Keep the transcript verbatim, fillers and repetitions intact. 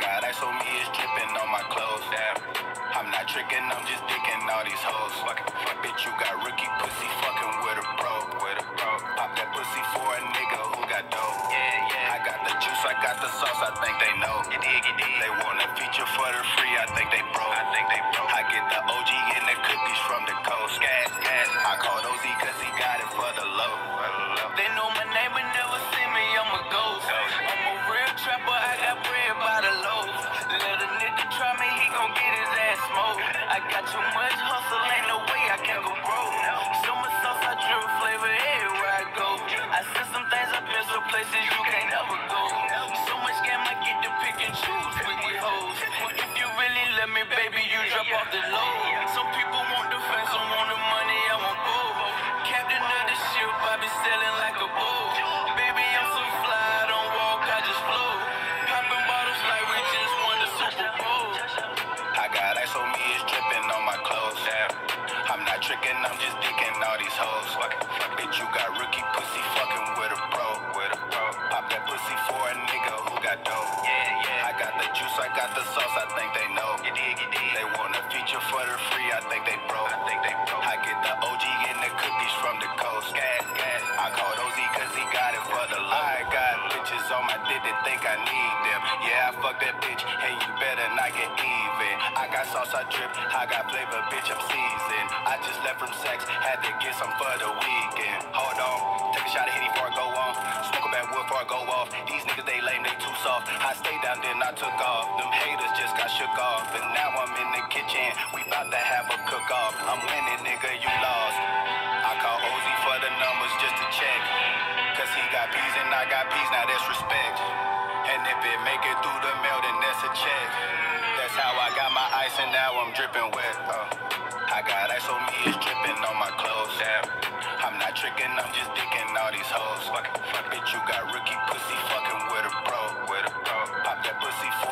got ice on me, it's dripping on my clothes. Damn. I'm not tricking, I'm just dicking all these hoes. Fuck, fuck, bitch, you got rookie pussy fucking with a bro. With a bro. Pop that pussy for a nigga who got dope. Yeah, yeah. I got the juice, I got the sauce, I think they know. You dig, you dig. They want a feature for the free, I think they broke. I think they broke. I get the O G and the cookies from the coast. Gas, gas. I called O Z cause he got it for the low. They know my name but never see me, I'm a ghost. I'm a real trapper, I got bread by the loaf. Let a nigga try me, he gon' get his ass smoked. I got too much hustle, ain't no way I can go broke. So much sauce, I drip flavor everywhere I go. I send some things up in some places you can't ever go. So much game, I get to pick and choose with these hoes. If you really love me, baby, you drop off the low. Some people want the fame, some want the money, I want both. Captain of the ship, I be selling like a boat. Baby, I'm so fly, I don't walk, I just float. Popping bottles like we just won the Super Bowl. I got ice on me, it's dripping on my clothes. Damn. I'm not tricking, I'm just dicking all these hoes. Fuck, fuck, bitch, you got rookie pussy fucking with a bro. With a bro. Pop that pussy for a nigga who got dope. Yeah, yeah. I got the juice, I got the sauce, I think they know. You dig, you dig. They want a feature for the free, I think they broke. I think they broke. I get the O G and the cookies from the coast. Gas, gas. I called O Z cause he got it for the low. I got bitches on my dick that think I need them. Yeah, I fuck that bitch, hey, you better not get even. I got sauce, I drip, I got flavor, bitch, I'm seasoned. I just left from sex, had to get some for the weekend. Hold on, take a shot of Henny before I go on. Smoke a bad wood before I go off. These niggas, they lame, they too soft. I stayed down, then I took off. Them haters just got shook off. And now I'm in the kitchen, we bout to have a cook-off. I'm winning, nigga, you lost. I call O Z for the numbers just to check. Cause he got P's and I got P's, now that's respect. And if it make it through the mail, then that's a check. That's how I got my ice and now I'm dripping wet. Uh, I got ice on me, it's dripping on my clothes. Damn. I'm not tricking, I'm just dicking all these hoes. Fuck, fuck, bitch, you got rookie pussy fucking with a bro. With a bro. Pop that pussy